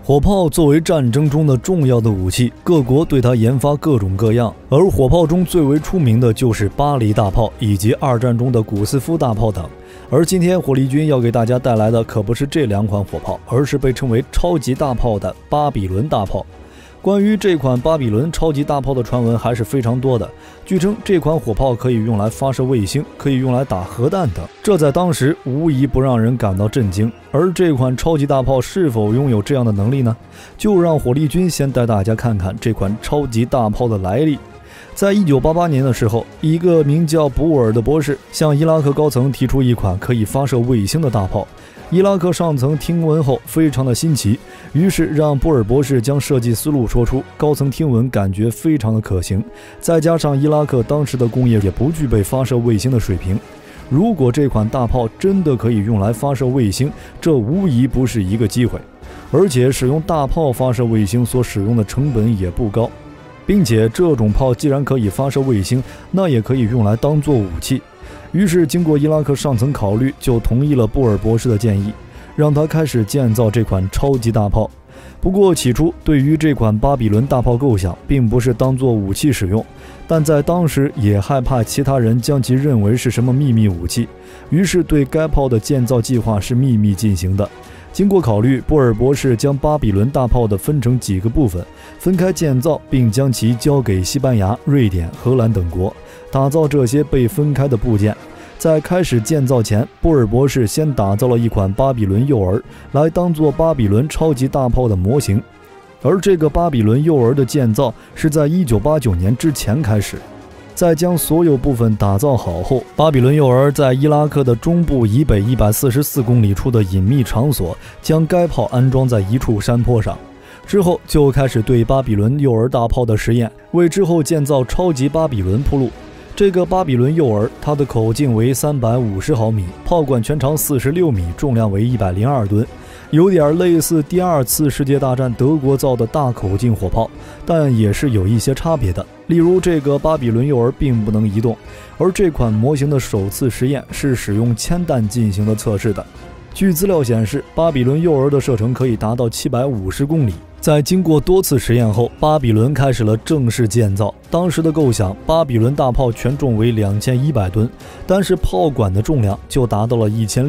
火炮作为战争中的重要的武器，各国对它研发各种各样，而火炮中最为出名的就是巴黎大炮以及二战中的古斯夫大炮等。而今天火力军要给大家带来的可不是这两款火炮，而是被称为超级大炮的巴比伦大炮。关于这款巴比伦超级大炮的传闻还是非常多的，据称这款火炮可以用来发射卫星，可以用来打核弹等，这在当时无疑不让人感到震惊。而这款超级大炮是否拥有这样的能力呢？就让火力军先带大家看看这款超级大炮的来历。在1988年的时候，一个名叫布尔的博士向伊拉克高层提出一款可以发射卫星的大炮。伊拉克上层听闻后非常的新奇，于是让布尔博士将设计思路说出，高层听闻感觉非常的可行，再加上伊拉克当时的工业也不具备发射卫星的水平，如果这款大炮真的可以用来发射卫星，这无疑不是一个机会，而且使用大炮发射卫星所使用的成本也不高，并且这种炮既然可以发射卫星，那也可以用来当作武器。于是经过伊拉克上层考虑，就同意了布尔博士的建议，让他开始建造这款超级大炮。不过起初对于这款巴比伦大炮构想并不是当作武器使用，但在当时也害怕其他人将其认为是什么秘密武器，于是对该炮的建造计划是秘密进行的。经过考虑，布尔博士将巴比伦大炮的分成几个部分，分开建造，并将其交给西班牙、瑞典、荷兰等国，打造这些被分开的部件。在开始建造前，布尔博士先打造了一款巴比伦幼儿，来当作巴比伦超级大炮的模型。而这个巴比伦幼儿的建造是在1989年之前开始。在将所有部分打造好后，巴比伦幼儿在伊拉克的中部以北144公里处的隐秘场所将该炮安装在一处山坡上，之后就开始对巴比伦幼儿大炮的实验，为之后建造超级巴比伦铺路。这个巴比伦幼儿，它的口径为350毫米，炮管全长46米，重量为102吨，有点类似第二次世界大战德国造的大口径火炮，但也是有一些差别的。例如这个巴比伦幼儿并不能移动，而这款模型的首次实验是使用铅弹进行的测试的。据资料显示，巴比伦幼儿的射程可以达到750公里。在经过多次实验后，巴比伦开始了正式建造。当时的构想，巴比伦大炮全重为2100吨，但是炮管的重量就达到了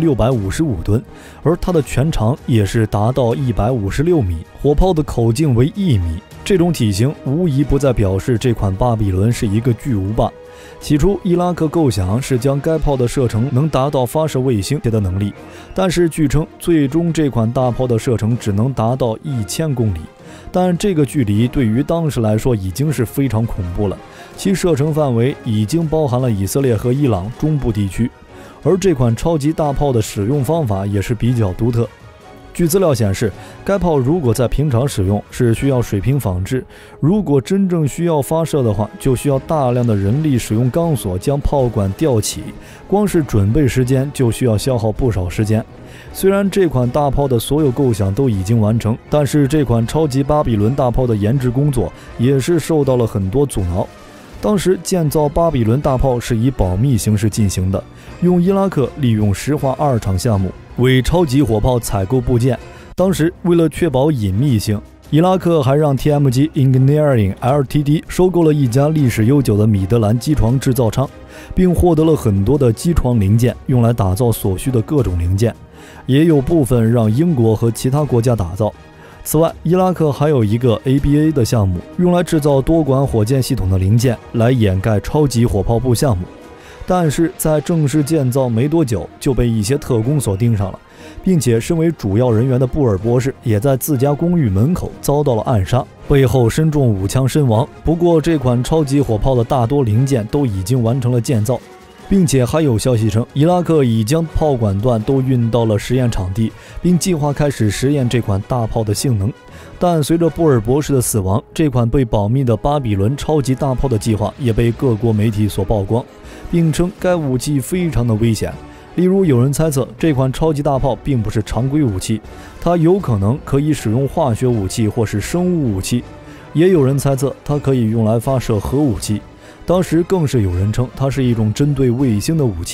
1655吨，而它的全长也是达到156米，火炮的口径为1米。这种体型无疑不再表示这款巴比伦是一个巨无霸。起初，伊拉克构想是将该炮的射程能达到发射卫星的能力，但是据称，最终这款大炮的射程只能达到1000公里。但这个距离对于当时来说已经是非常恐怖了，其射程范围已经包含了以色列和伊朗中部地区。而这款超级大炮的使用方法也是比较独特。据资料显示，该炮如果在平常使用是需要水平仿制，如果真正需要发射的话，就需要大量的人力使用钢索将炮管吊起，光是准备时间就需要消耗不少时间。虽然这款大炮的所有构想都已经完成，但是这款超级巴比伦大炮的研制工作也是受到了很多阻挠。当时建造巴比伦大炮是以保密形式进行的，用伊拉克利用石化2厂项目为超级火炮采购部件。当时为了确保隐秘性，伊拉克还让 TMG Engineering Ltd 收购了一家历史悠久的米德兰机床制造商，并获得了很多的机床零件，用来打造所需的各种零件，也有部分让英国和其他国家打造。此外，伊拉克还有一个 ABA 的项目，用来制造多管火箭系统的零件，来掩盖超级火炮部项目。但是在正式建造没多久，就被一些特工所盯上了，并且身为主要人员的布尔博士也在自家公寓门口遭到了暗杀，背后身中5枪身亡。不过这款超级火炮的大多零件都已经完成了建造，并且还有消息称，伊拉克已将炮管段都运到了实验场地，并计划开始实验这款大炮的性能。但随着布尔博士的死亡，这款被保密的巴比伦超级大炮的计划也被各国媒体所曝光，并称该武器非常的危险。例如有人猜测这款超级大炮并不是常规武器，它有可能可以使用化学武器或是生物武器，也有人猜测它可以用来发射核武器。当时更是有人称它是一种针对卫星的武器，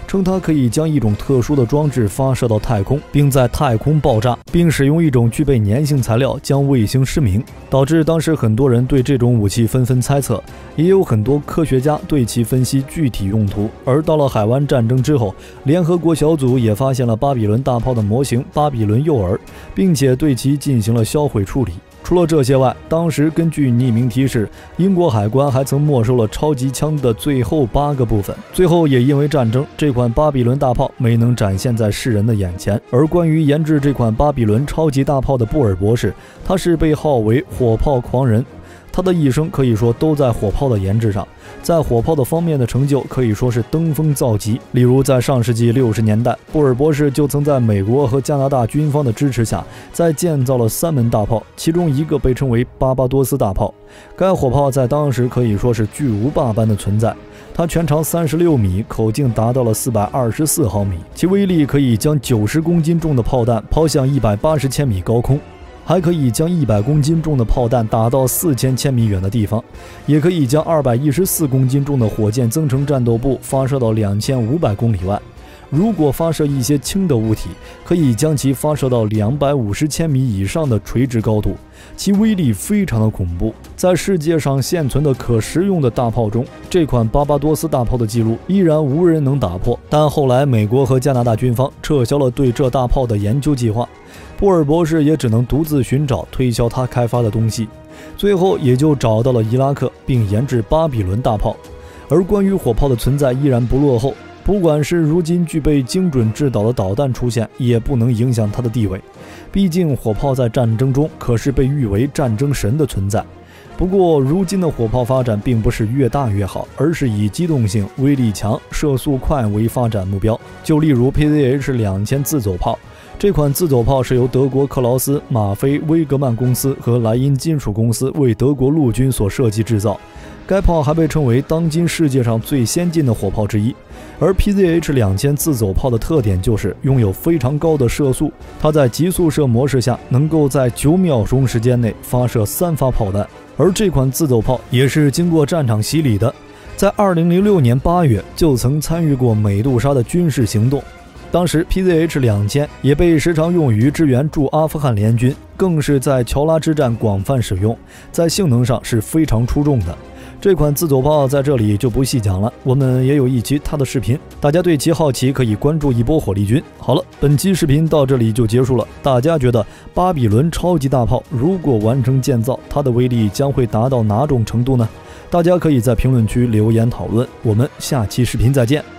称它可以将一种特殊的装置发射到太空，并在太空爆炸，并使用一种具备粘性材料将卫星失明，导致当时很多人对这种武器纷纷猜测，也有很多科学家对其分析具体用途。而到了海湾战争之后，联合国小组也发现了巴比伦大炮的模型巴比伦诱饵，并且对其进行了销毁处理。除了这些外，当时根据匿名提示，英国海关还曾没收了超级枪的最后8个部分。最后也因为战争，这款巴比伦大炮没能展现在世人的眼前。而关于研制这款巴比伦超级大炮的布尔博士，他是被号为火炮狂人，他的一生可以说都在火炮的研制上，在火炮的方面的成就可以说是登峰造极。例如在上世纪60年代，布尔博士就曾在美国和加拿大军方的支持下，在建造了3门大炮，其中一个被称为巴巴多斯大炮。该火炮在当时可以说是巨无霸般的存在，它全长36米，口径达到了424毫米，其威力可以将90公斤重的炮弹抛向180千米高空，还可以将100公斤重的炮弹打到4000千米远的地方，也可以将214公斤重的火箭增程战斗部发射到2500公里外。如果发射一些轻的物体，可以将其发射到250千米以上的垂直高度，其威力非常的恐怖。在世界上现存的可食用的大炮中，这款巴巴多斯大炮的记录依然无人能打破。但后来美国和加拿大军方撤销了对这大炮的研究计划，布尔博士也只能独自寻找推销他开发的东西，最后也就找到了伊拉克，并研制巴比伦大炮。而关于火炮的存在依然不落后，不管是如今具备精准制导的导弹出现，也不能影响它的地位。毕竟火炮在战争中可是被誉为战争神的存在。不过如今的火炮发展并不是越大越好，而是以机动性、威力强、射速快为发展目标。就例如 PZH-2000 自走炮，这款自走炮是由德国克劳斯·马菲·威格曼公司和莱茵金属公司为德国陆军所设计制造。该炮还被称为当今世界上最先进的火炮之一。而 PZH-2000 自走炮的特点就是拥有非常高的射速，它在极速射模式下能够在9秒钟时间内发射3发炮弹。而这款自走炮也是经过战场洗礼的，在2006年8月就曾参与过美杜莎的军事行动。当时 PZH-2000 也被时常用于支援驻阿富汗联军，更是在乔拉之战广泛使用，在性能上是非常出众的。这款自走炮在这里就不细讲了，我们也有一期它的视频，大家对其好奇可以关注一波火力军。好了，本期视频到这里就结束了。大家觉得巴比伦超级大炮如果完成建造，它的威力将会达到哪种程度呢？大家可以在评论区留言讨论，我们下期视频再见。